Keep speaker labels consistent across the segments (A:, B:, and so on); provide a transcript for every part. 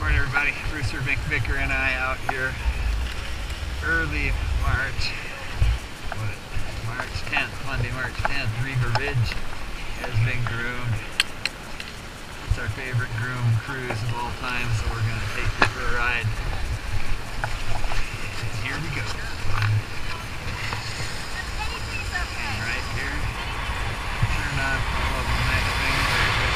A: Morning everybody, Brewster Vicker and I out here early March 10th, Monday, March 10th. Reaver Ridge has been groomed. It's our favorite groom cruise of all time, so we're going to take you for a ride. Here we go. And right here, turn on all of the nice things.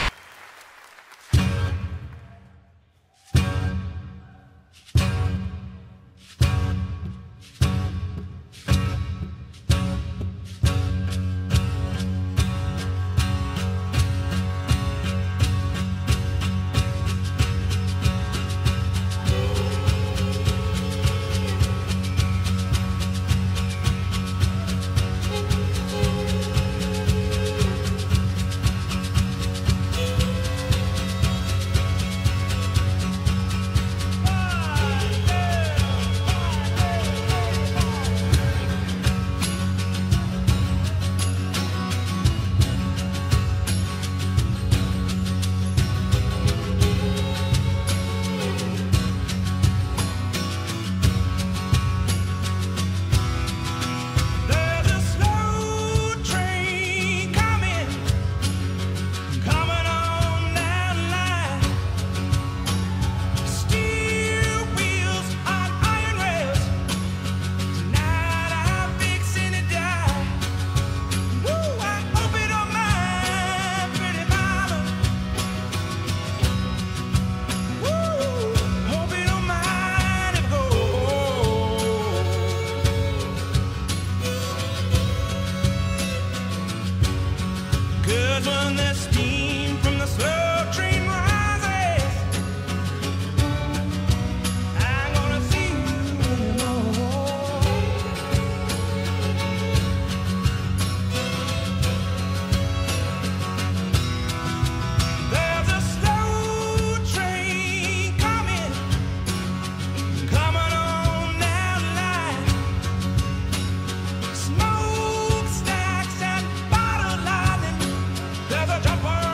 B: When the steam from the slow train rises, I'm gonna see you anymore. There's a slow train coming on down the line. Smokestacks and bottle lighting. There's a jumper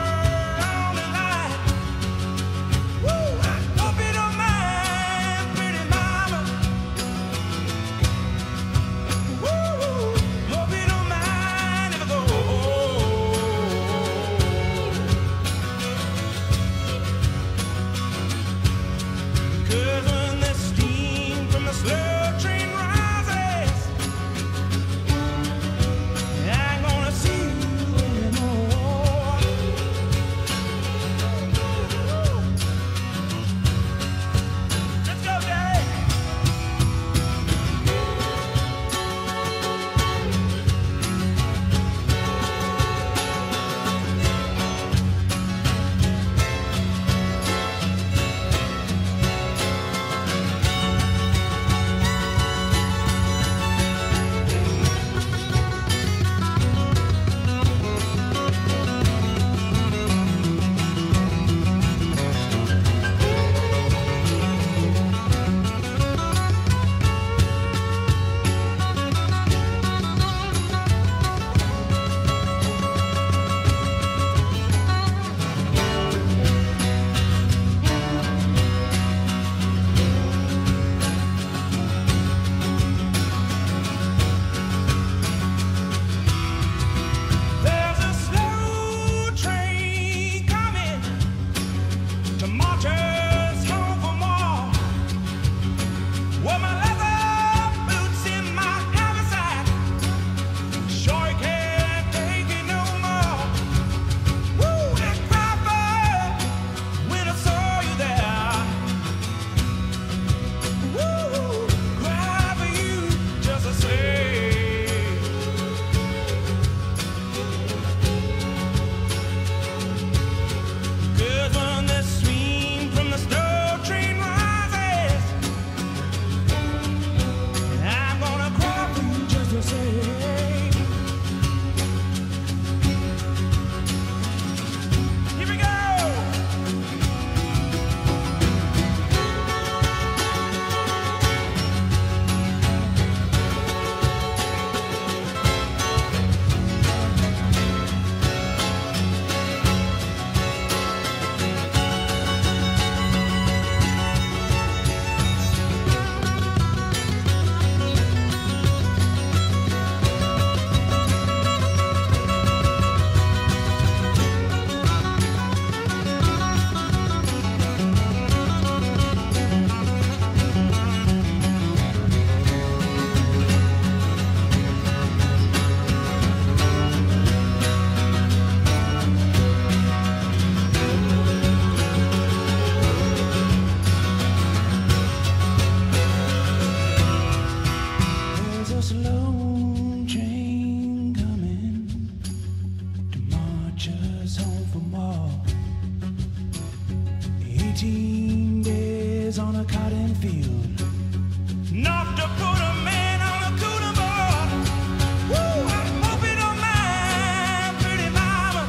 B: 13 days on a cotton field, enough to put a man on a cooling board. Woo, I hope you don't mind, pretty mama.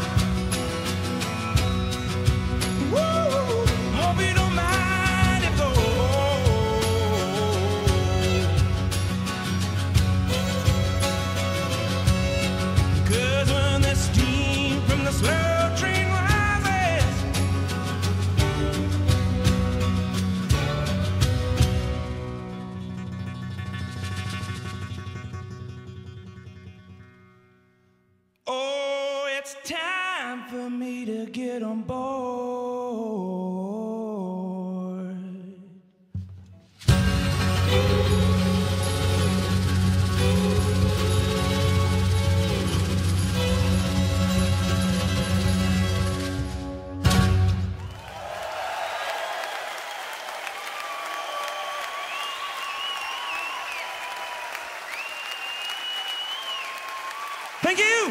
B: Woo, hope you don't mind it though. 'Cause when the steam from the slow train rises, oh, it's time for me to get on board. Thank you.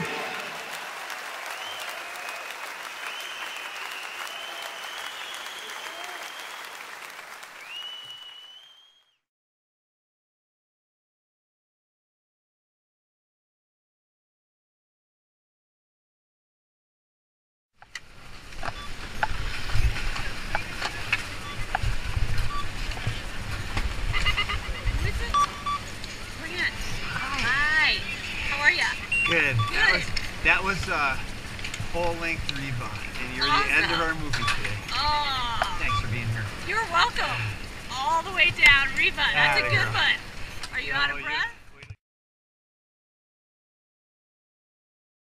C: Grant. Hi. How are ya?
A: Good.
C: Good.
A: That was full-length Reba, and you're the end of our movie today.
C: Oh,
A: Thanks for being here.
C: you're welcome. All the way down, Reba. That's a
A: Atta
C: good
A: girl.
C: one. Are you out of
A: Oh,
C: breath?